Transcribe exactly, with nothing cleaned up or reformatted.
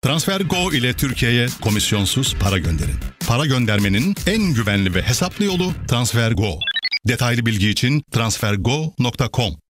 TransferGo ile Türkiye'ye komisyonsuz para gönderin. Para göndermenin en güvenli ve hesaplı yolu TransferGo. Detaylı bilgi için transfergo nokta com.